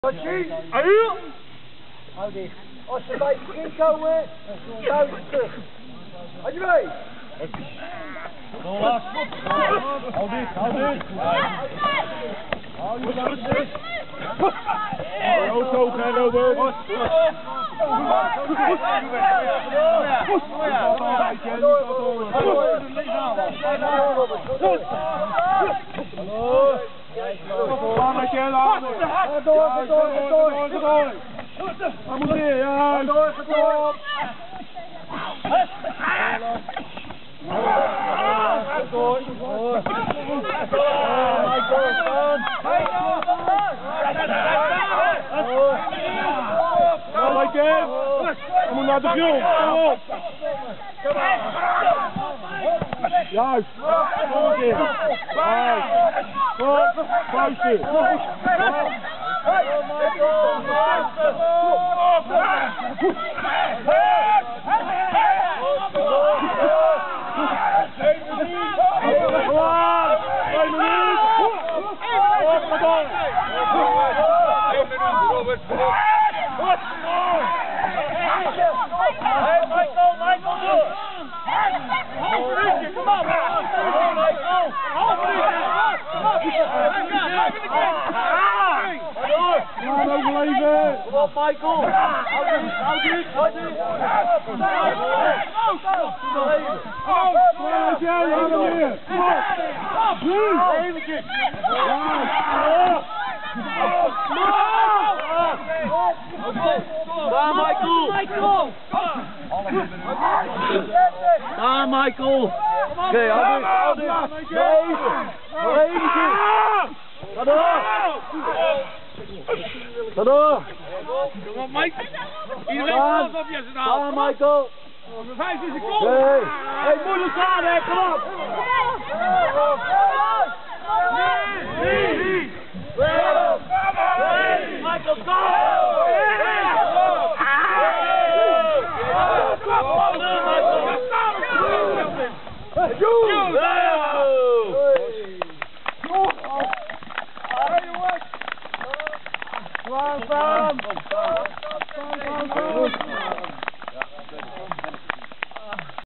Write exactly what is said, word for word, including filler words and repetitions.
Hou dicht. Als ze bij het begin komen, duw ze terug. Had je mee? Hou dicht, hou dicht. Hou je rustig. Hoog, hoog, hè, Robert. Ga met je aan. Ga door, ga door, ga door, ga door. Ga moet weer, ja. Ga door, ga door. Ga door, ga door. Gelijk in. Hij moet naar de grond. Kom op. Juist. Kom een keer. Juist. Kom. Vuistje. Kom op, Michael! Houd dicht, houd dicht, houd dicht! Eventjes! Daar, Michael! Daar, Michael! Oké, houd dicht, houd dicht! Nog eventjes! Ga door! Ga door! Kom op, Mike! Iedereen vast op je z'n Ga, Michael! vijftien seconden! Nee! Hey, moeilijk gaan, hè! Kom op! Michael, go! Come on, Sam!